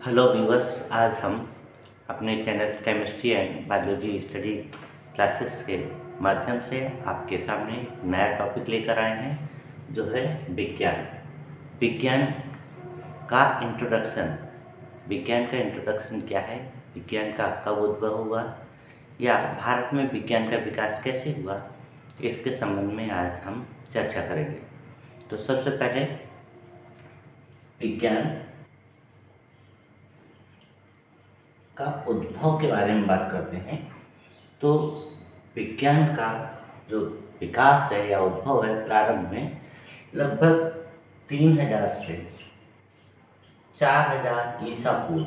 Hello viewers, आज हम अपने channel chemistry and biology study classes के माध्यम से आपके सामने नया टॉपिक लेकर आए हैं जो है विज्ञान। विज्ञान का इंट्रोडक्शन। विज्ञान का इंट्रोडक्शन क्या है, विज्ञान का कब उद्भव हुआ या भारत में विज्ञान का विकास कैसे हुआ, इसके संबंध में आज हम चर्चा करेंगे। तो सबसे पहले विज्ञान का उद्भव के बारे में बात करते हैं। तो विज्ञान का जो विकास है या उद्भव है प्रारंभ में लगभग 3000 से 4000 ईसा पूर्व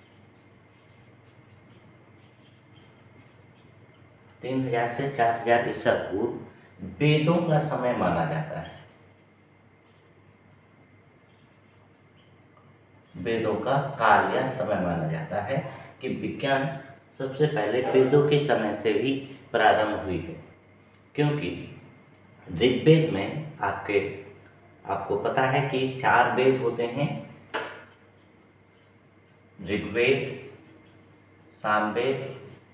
3000 से 4000 ईसा पूर्व वेदों का समय माना जाता है। वेदों का काल या समय माना जाता है कि विज्ञान सबसे पहले वेदों के समय से ही प्रारंभ हुई है, क्योंकि ऋग्वेद में आपको पता है कि 4 वेद होते हैं। ऋग्वेद, सामवेद,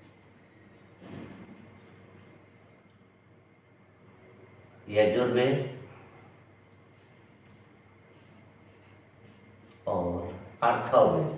यजुर्वेद और अथर्ववेद।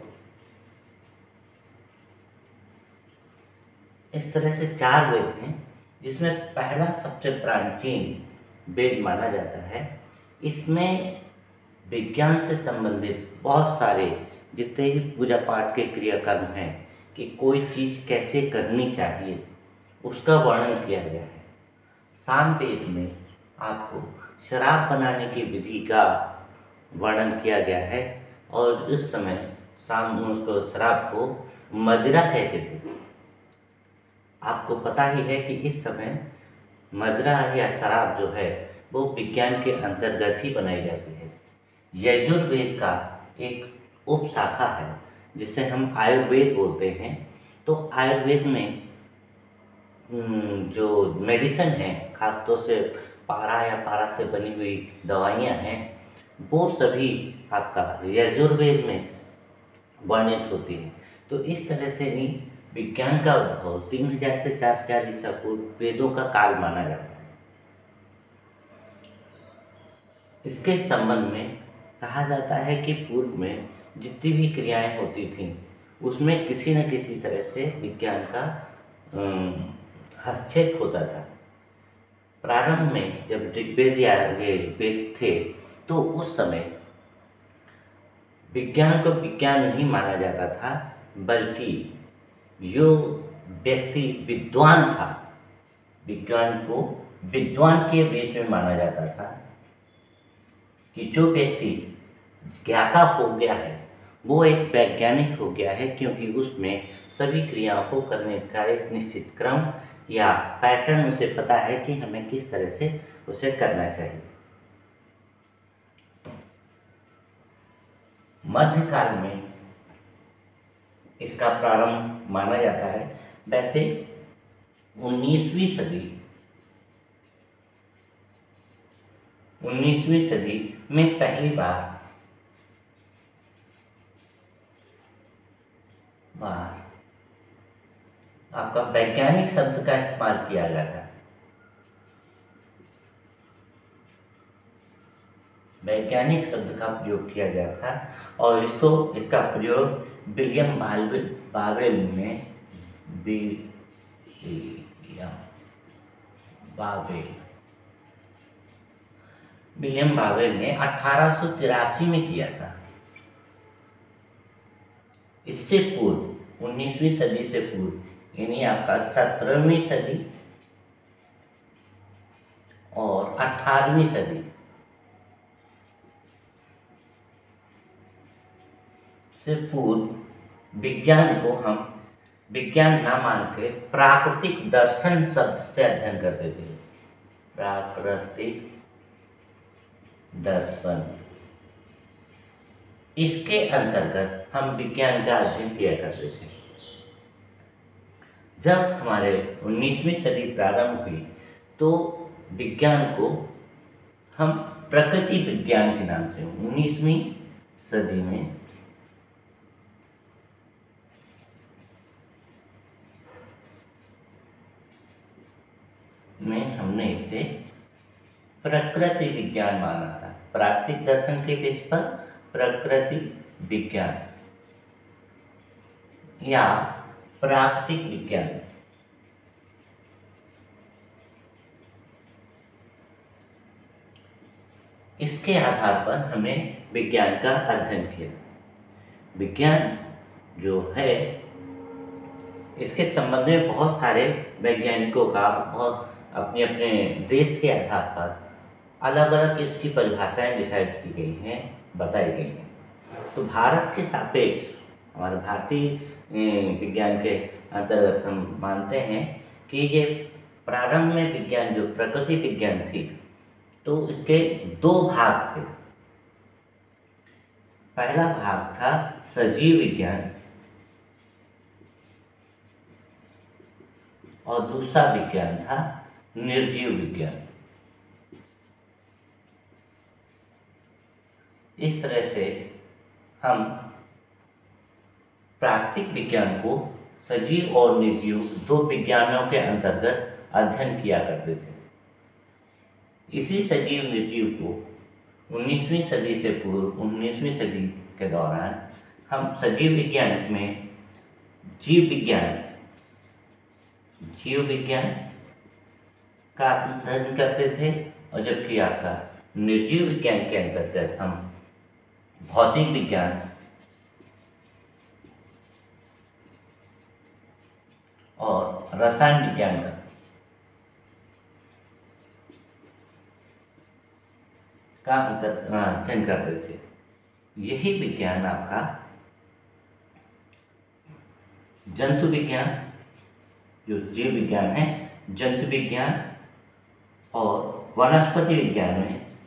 इस तरह से 4 वेद हैं, जिसमें पहला सबसे प्राचीन वेद माना जाता है। इसमें विज्ञान से संबंधित बहुत सारे जितने ही पूजा पाठ के क्रियाकर्म हैं कि कोई चीज़ कैसे करनी चाहिए उसका वर्णन किया गया है। सामवेद में आपको शराब बनाने की विधि का वर्णन किया गया है और इस समय उसको शराब को मदिरा कहते थे। आपको पता ही है कि इस समय मदिरा या शराब जो है वो विज्ञान के अंतर्गत ही बनाई जाती है। यजुर्वेद का एक उप शाखा है जिसे हम आयुर्वेद बोलते हैं। तो आयुर्वेद में जो मेडिसिन है, खासतौर से पारा या पारा से बनी हुई दवाइयाँ हैं, वो सभी आपका यजुर्वेद में वर्णित होती है। तो इस तरह से ही विज्ञान का उद्भव 3000 से 4000 ईसा पूर्व वेदों का काल माना जाता है। इसके संबंध में कहा जाता है कि पूर्व में जितनी भी क्रियाएं होती थीं उसमें किसी न किसी तरह से विज्ञान का हस्तक्षेप होता था। प्रारंभ में जब ऋग्वेद या ये वेद थे तो उस समय विज्ञान को विज्ञान नहीं माना जाता था, बल्कि जो व्यक्ति विद्वान था, विज्ञान को विद्वान के वेश में माना जाता था कि जो व्यक्ति ज्ञाता हो गया है वो एक वैज्ञानिक हो गया है, क्योंकि उसमें सभी क्रियाओं को करने का एक निश्चित क्रम या पैटर्न उसे पता है कि हमें किस तरह से उसे करना चाहिए। मध्यकाल में इसका प्रारंभ माना जाता है। वैसे 19वीं सदी में पहली बार आपका वैज्ञानिक शब्द का इस्तेमाल किया जाता है। वैज्ञानिक शब्द का प्रयोग किया गया था और इसका प्रयोग विलियम बावेल ने 1883 में किया था। इससे पूर्व 19वीं सदी से पूर्व यानी आपका 17वीं सदी और 18वीं सदी से पूर्व विज्ञान को हम विज्ञान ना मान के प्राकृतिक दर्शन शब्द से अध्ययन करते थे। प्राकृतिक दर्शन, इसके अंतर्गत हम विज्ञान का अध्ययन किया करते थे। जब हमारे 19वीं सदी प्रारंभ हुई तो विज्ञान को हम प्रकृति विज्ञान के नाम से 19वीं सदी में में हमने इसे प्रकृति विज्ञान माना था। प्राकृतिक दर्शन के बेस पर प्रकृति विज्ञान या प्राकृतिक विज्ञान। इसके आधार पर हमने विज्ञान का अध्ययन किया। विज्ञान जो है, इसके संबंध में बहुत सारे वैज्ञानिकों का बहुत अपने अपने देश के आधार पर अलग अलग इसकी परिभाषाएं डिसाइड की गई हैं, बताई गई हैं। तो भारत के सापेक्ष हमारे भारतीय विज्ञान के अंतर्गत हम मानते हैं कि ये प्रारंभ में विज्ञान जो प्रकृति विज्ञान थी, तो इसके दो भाग थे। पहला भाग था सजीव विज्ञान और दूसरा विज्ञान था निर्जीव विज्ञान। इस तरह से हम प्राकृतिक विज्ञान को सजीव और निर्जीव दो विज्ञानों के अंतर्गत अध्ययन किया करते थे। इसी सजीव निर्जीव को 19वीं सदी से पूर्व 19वीं सदी के दौरान हम सजीव विज्ञान में जीव विज्ञान का अध्ययन करते थे, और जबकि आपका निर्जीव विज्ञान के अंतर्गत हम भौतिक विज्ञान और रसायन विज्ञान का अध्ययन करते थे। यही विज्ञान आपका जंतु विज्ञान, जो जीव विज्ञान है, जंतु विज्ञान और वनस्पति विज्ञान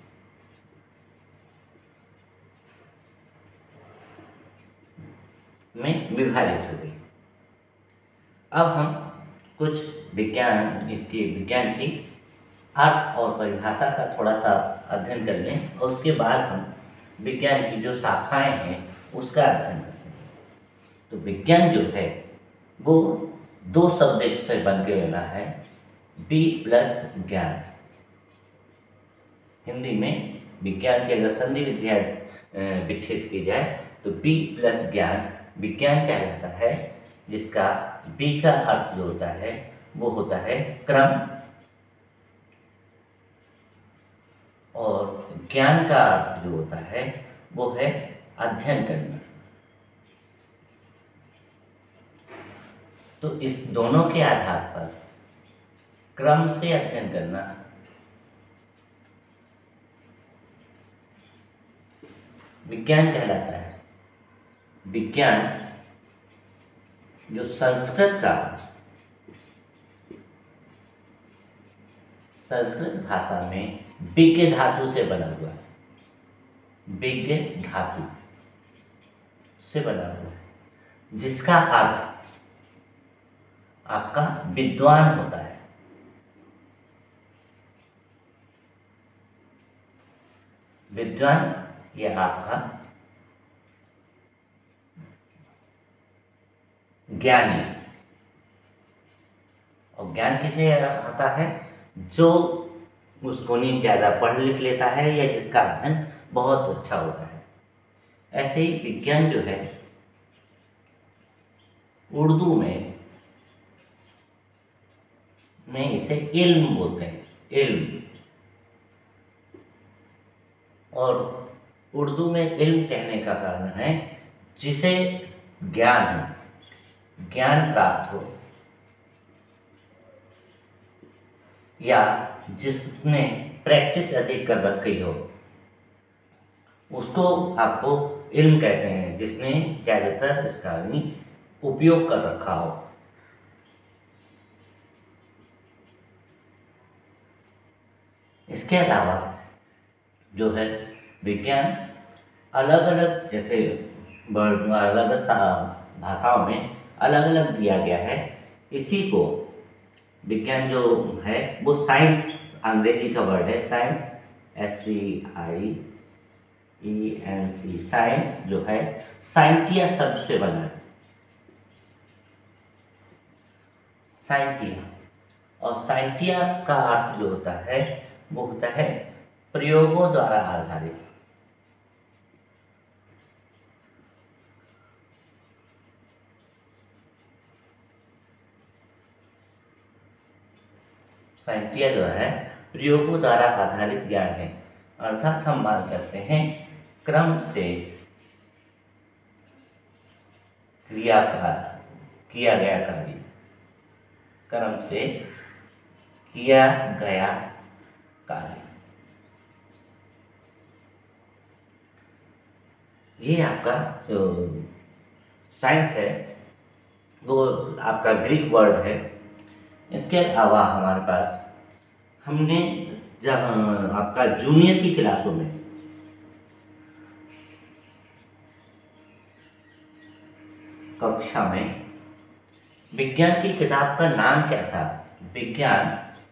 में विभाजित हो गई। अब हम कुछ विज्ञान की अर्थ और परिभाषा का थोड़ा सा अध्ययन कर लें, और उसके बाद हम विज्ञान की जो शाखाएं हैं उसका अध्ययन करते हैं। तो विज्ञान जो है वो दो शब्द से बन के बना है, बी प्लस ज्ञान। हिंदी में विज्ञान की अगर संधि विद्या विकसित की जाए तो बी प्लस ज्ञान विज्ञान कहलाता है, जिसका बी का अर्थ जो होता है वो होता है क्रम, और ज्ञान का अर्थ जो होता है वो है अध्ययन करना। तो इस दोनों के आधार पर क्रम से अध्ययन करना विज्ञान कहलाता है। विज्ञान जो संस्कृत भाषा में विज्ञ धातु से बना हुआ है, विज्ञ धातु से बना हुआ है, जिसका अर्थ आपका विद्वान होता है। विद्वान ये आपका ज्ञानी, और ज्ञान किसे आता है? जो उसको नहीं ज़्यादा पढ़ लिख लेता है या जिसका अध्ययन बहुत अच्छा होता है। ऐसे ही विज्ञान जो है उर्दू में इसे इल्म बोलते हैं, इल्म। और उर्दू में इल्म कहने का कारण है जिसे ज्ञान प्राप्त हो, या जिसने प्रैक्टिस अधिक कर रखी हो, उसको आपको इल्म कहते हैं, जिसने ज़्यादातर इसका उपयोग कर रखा हो। इसके अलावा जो है विज्ञान अलग अलग, जैसे अलग भाषाओं में अलग अलग दिया गया है। इसी को विज्ञान जो है वो साइंस, अंग्रेजी का वर्ड है साइंस, SCIENC, साइंस जो है साइंटिया शब्द से बना है। साइंटिया और साइंटिया का अर्थ जो होता है वो होता है प्रयोगों द्वारा आधारित। साइंटिया जो है प्रयोगों द्वारा आधारित ज्ञान है, अर्थात हम मान सकते हैं क्रम से क्रिया का किया गया कार्य, क्रम से किया गया कार्य। ये आपका जो साइंस है वो आपका ग्रीक वर्ड है। इसके अलावा हमारे पास हमने जब आपका जूनियर की क्लासों में कक्षा में विज्ञान की किताब का नाम क्या था? विज्ञान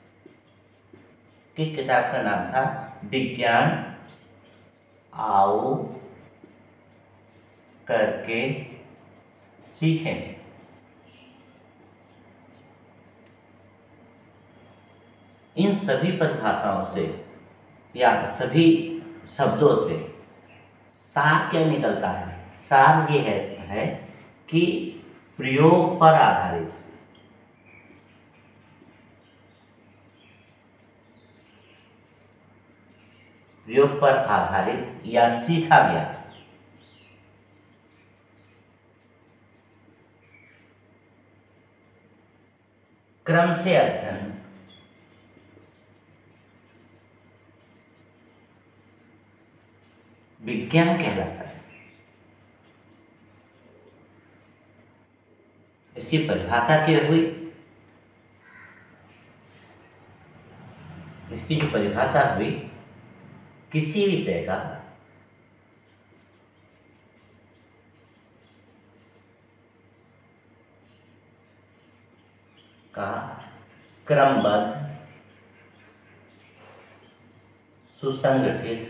की किताब का नाम था विज्ञान आओ करके सीखें। इन सभी परिभाषाओं से या सभी शब्दों से सार क्या निकलता है? सार ये है कि प्रयोग पर आधारित, प्रयोग पर आधारित या सीखा गया क्रम से अध्ययन विज्ञान कहलाता है। इसकी परिभाषा क्या हुई? इसकी जो परिभाषा हुई, किसी विषय का क्रमबद्ध, सुसंगठित,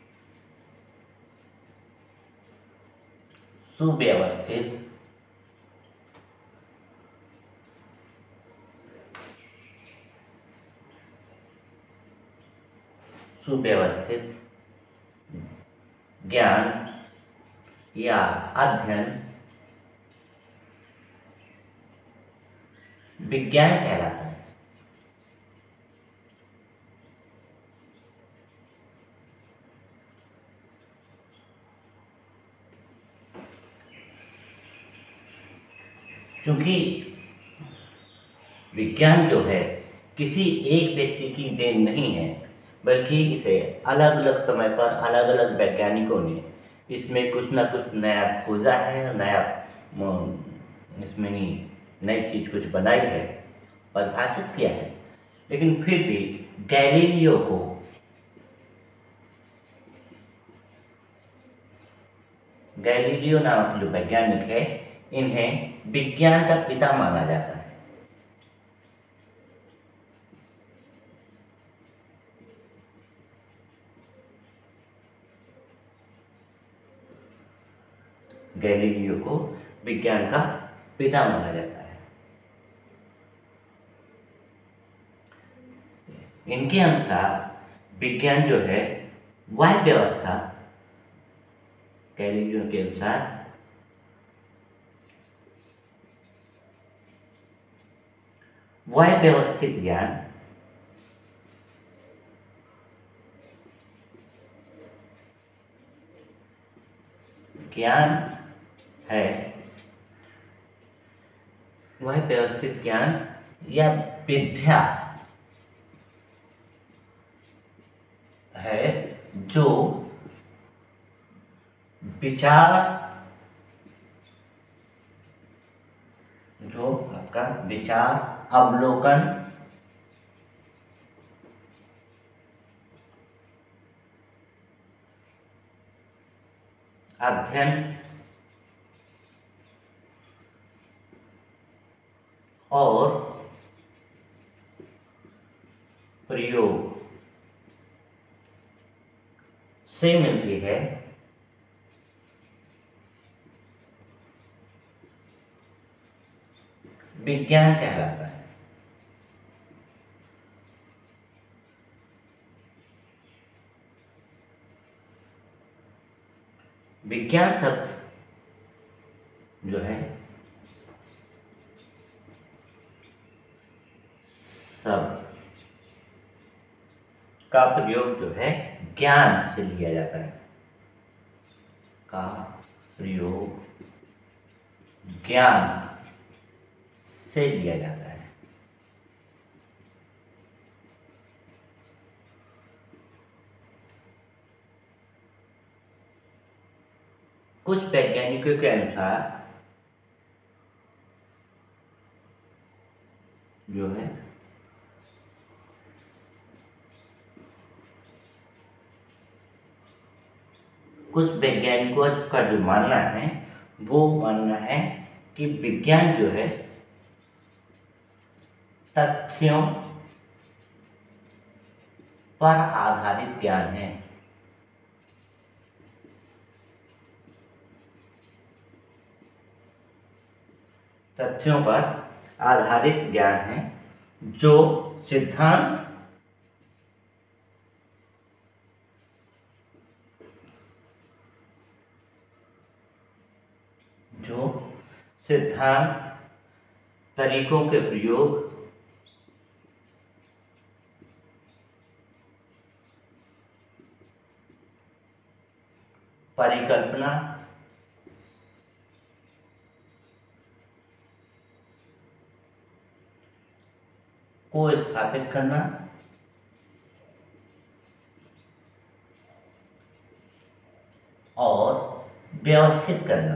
सुव्यवस्थित, ज्ञान या अध्ययन विज्ञान कहलाता है। क्योंकि विज्ञान जो है किसी एक व्यक्ति की देन नहीं है, बल्कि इसे अलग अलग समय पर अलग अलग वैज्ञानिकों ने इसमें कुछ ना कुछ नया खोजा है, नया इसमें नई चीज कुछ बनाई है, परिभाषित किया है। लेकिन फिर भी गैलीलियो नामक जो वैज्ञानिक है, इन्हें विज्ञान का पिता माना जाता है। गैलीलियो को विज्ञान का पिता माना जाता है। इनके अनुसार विज्ञान जो है वह व्यवस्था, गैलीलियो के अनुसार वह व्यवस्थित ज्ञान है, वह व्यवस्थित ज्ञान या विद्या है जो आपका विचार, अवलोकन, अध्ययन और प्रयोग से मिलती है। विज्ञान कहलाता है। विज्ञान शब्द जो है शब्द का प्रयोग जो है ज्ञान से लिया जाता है, का प्रयोग ज्ञान से लिया जाता है। कुछ वैज्ञानिकों के अनुसार जो है कुछ वैज्ञानिकों का जो मानना है वो मानना है कि विज्ञान जो है तथ्यों पर आधारित ज्ञान है। तथ्यों पर आधारित ज्ञान है जो सिद्धांत तरीकों के प्रयोग परिकल्पना को स्थापित करना और व्यवस्थित करना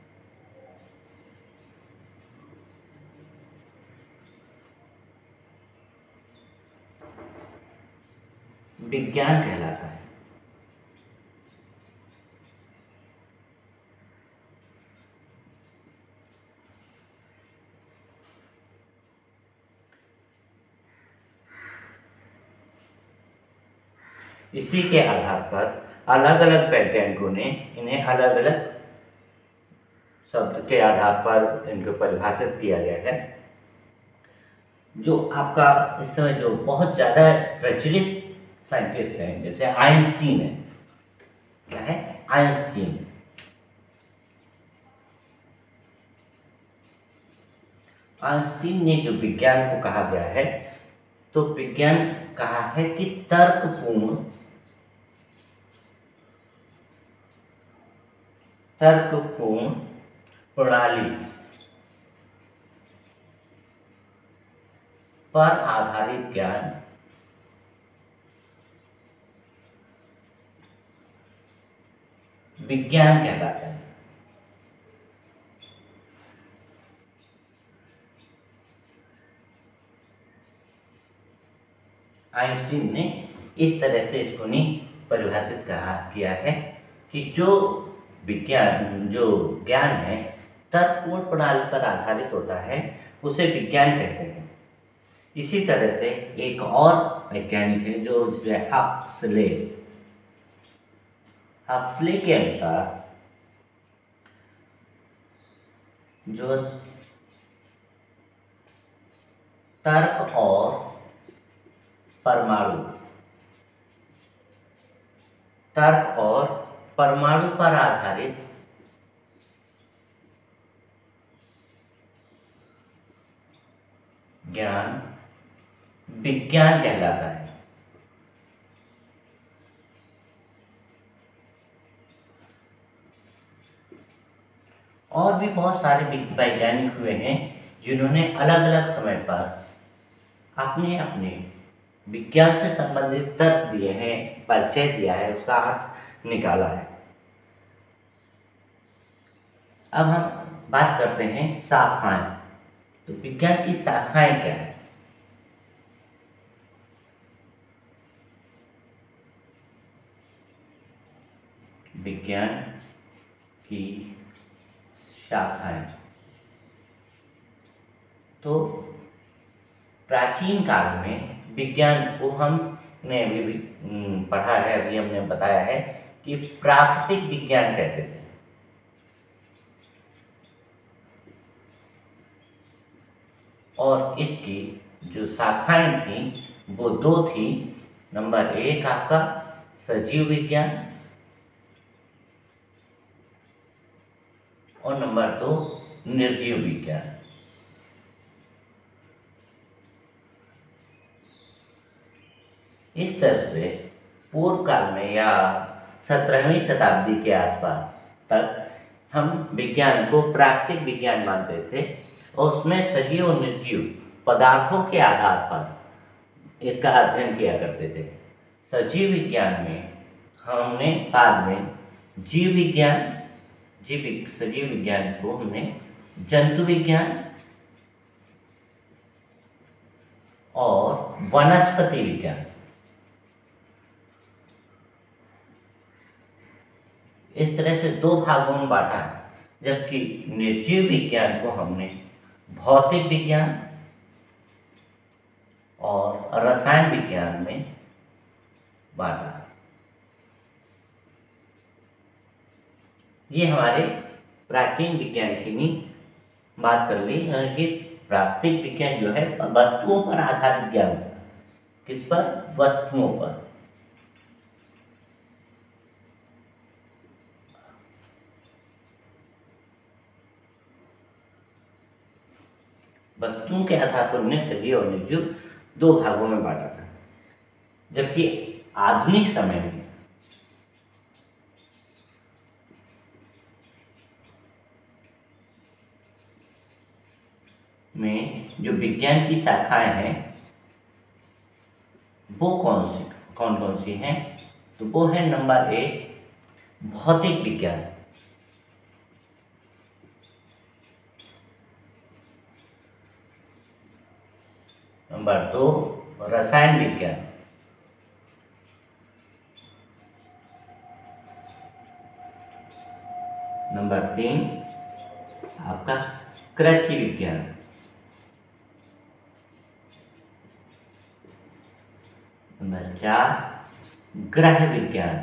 विज्ञान कहलाता है। इसी के आधार पर अलग अलग वैज्ञानिकों ने इन्हें अलग अलग शब्द के आधार पर इनको परिभाषित किया गया है। जो आपका इस समय जो बहुत ज़्यादा प्रचलित साइंटिस्ट हैं जैसे आइंस्टीन है, क्या है आइंस्टीन। आइंस्टीन ने जो विज्ञान को कहा गया है तो विज्ञान कहा है कि तर्कपूर्ण प्रणाली पर आधारित ज्ञान विज्ञान कहलाता है। आइंस्टीन ने इस तरह से इसको नहीं परिभाषित किया है कि जो विज्ञान जो ज्ञान है तर्कपूर्ण प्रणाली पर आधारित होता है उसे विज्ञान कहते हैं। इसी तरह से एक और वैज्ञानिक है जो हक्सले के अनुसार जो तर्क और परमाणु पर आधारित ज्ञान विज्ञान कहलाता है। और भी बहुत सारे वैज्ञानिक हुए हैं जिन्होंने अलग अलग समय पर अपने अपने विज्ञान से संबंधित तर्क दिए हैं, परिचय दिया है, उसका अर्थ निकाला है। अब हम बात करते हैं शाखाएं। तो विज्ञान की शाखाएं क्या है? विज्ञान की शाखाएं तो प्राचीन काल में विज्ञान को हमने अभी भी पढ़ा है, अभी हमने बताया है कि प्राकृतिक विज्ञान कहते थे। और इसकी जो शाखाएं थी वो दो थी। नंबर एक आपका सजीव विज्ञान और नंबर 2 निर्जीव विज्ञान। इस तरह से पूर्व काल में या 17वीं शताब्दी के आसपास तक हम विज्ञान को प्राकृतिक विज्ञान मानते थे और उसमें सजीव और निर्जीव पदार्थों के आधार पर इसका अध्ययन किया करते थे। सजीव विज्ञान में हमने बाद में सजीव विज्ञान को हमने जंतु विज्ञान और वनस्पति विज्ञान, इस तरह से 2 भागों में बांटा है। जबकि निर्जीव विज्ञान को हमने भौतिक विज्ञान और रसायन विज्ञान में बांटा। ये हमारे प्राचीन विज्ञान की बात कर ली। ये प्राकृतिक विज्ञान जो है वस्तुओं पर आधारित ज्ञान था। किस पर? वस्तुओं पर। वस्तुओं के आधार पर उन्हें सजीव और निर्जीव 2 भागों में बांटा था। जबकि आधुनिक समय में जो विज्ञान की शाखाएं हैं वो कौन कौन सी हैं? तो वो है नंबर 1 भौतिक विज्ञान, नंबर 2 रसायन विज्ञान, नंबर 3 आपका कृषि विज्ञान, नंबर 4 ग्रह विज्ञान,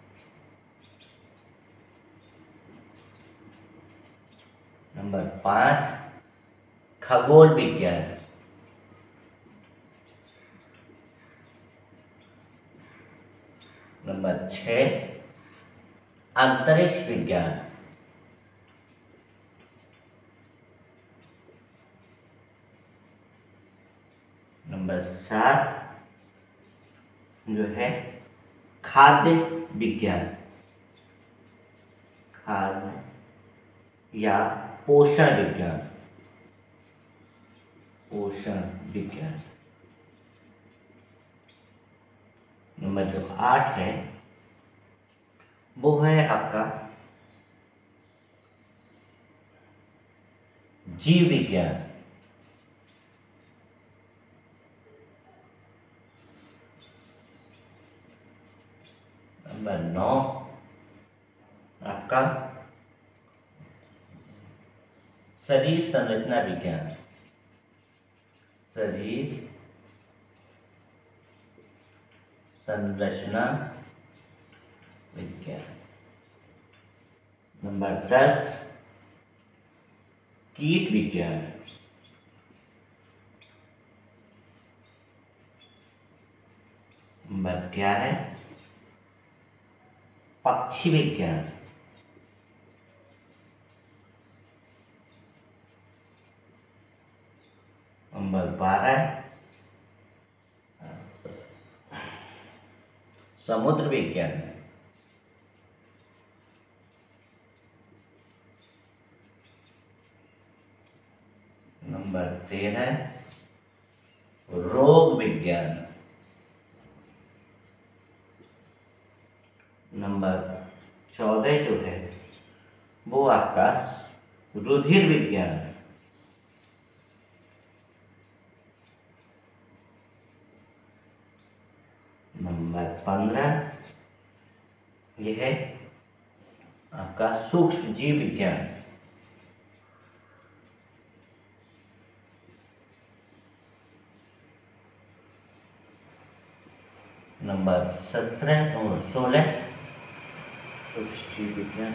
नंबर 5 खगोल विज्ञान, नंबर 6 अंतरिक्ष विज्ञान, नंबर 7 जो है खाद्य विज्ञान, खाद्य या पोषण विज्ञान, नंबर जो 8 है वो है आपका जीव विज्ञान, नंबर 9 आपका शरीर संरचना विज्ञान, शरीर संरचना विज्ञान, नंबर 10 कीट विज्ञान, नंबर 11 पक्षी विज्ञान, नंबर 12 समुद्र विज्ञान, नंबर 13 रोग विज्ञान, नंबर 14 जो है वो आपका रुधिर विज्ञान, नंबर 15 ये है आपका सूक्ष्म जीव विज्ञान, नंबर 17 और 16 सूक्ष्म जीव विज्ञान,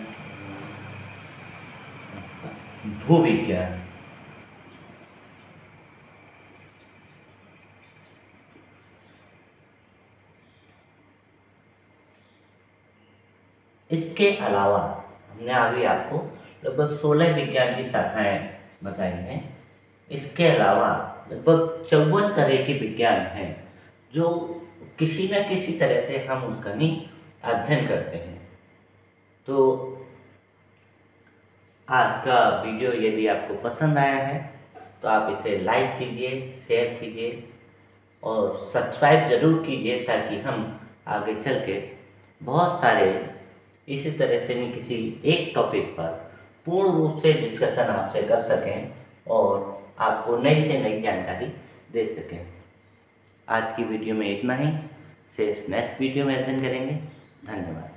भू विज्ञान, इसके अलावा हमने अभी आपको लगभग 16 विज्ञान की शाखाएं बताई हैं। इसके अलावा लगभग 54 तरह के विज्ञान हैं जो किसी न किसी तरह से हम उसका ही अध्ययन करते हैं। तो आज का वीडियो यदि आपको पसंद आया है तो आप इसे लाइक कीजिए, शेयर कीजिए और सब्सक्राइब ज़रूर कीजिए, ताकि हम आगे चल के बहुत सारे इसी तरह से नहीं किसी एक टॉपिक पर पूर्ण रूप से डिस्कशन आपसे कर सकें और आपको नई से नई जानकारी दे सकें। आज की वीडियो में इतना ही। शेष नेक्स्ट वीडियो में अध्ययन करेंगे। धन्यवाद।